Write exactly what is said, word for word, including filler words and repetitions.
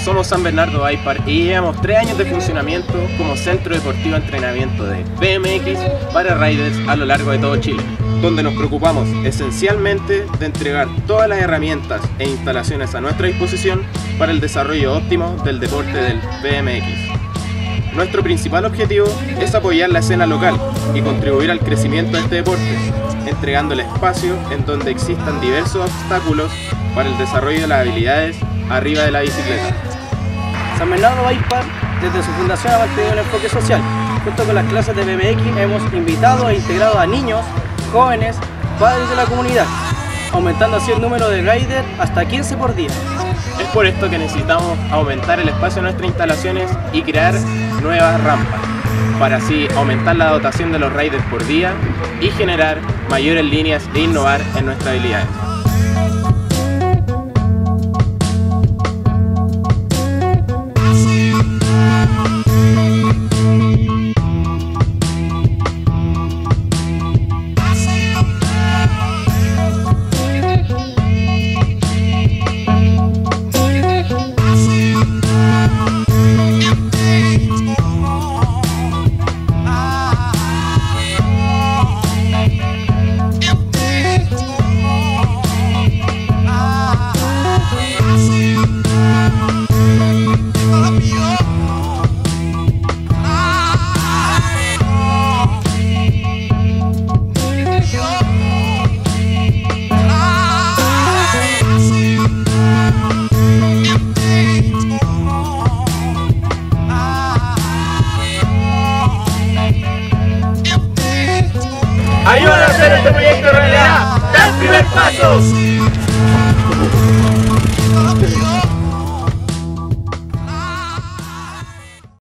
Somos San Bernardo Bike Park y llevamos tres años de funcionamiento como centro deportivo de entrenamiento de B M X para riders a lo largo de todo Chile, donde nos preocupamos esencialmente de entregar todas las herramientas e instalaciones a nuestra disposición para el desarrollo óptimo del deporte del B M X. Nuestro principal objetivo es apoyar la escena local y contribuir al crecimiento de este deporte, entregando el espacio en donde existan diversos obstáculos para el desarrollo de las habilidades arriba de la bicicleta. San Bernardo Bike Park, desde su fundación, ha mantenido un enfoque social. Junto con las clases de B M X hemos invitado e integrado a niños, jóvenes, padres de la comunidad, aumentando así el número de riders hasta quince por día. Es por esto que necesitamos aumentar el espacio de nuestras instalaciones y crear nuevas rampas, para así aumentar la dotación de los riders por día y generar mayores líneas e innovar en nuestras habilidades. ¡Ayúdanos a hacer este proyecto realidad! ¡Da el primer paso!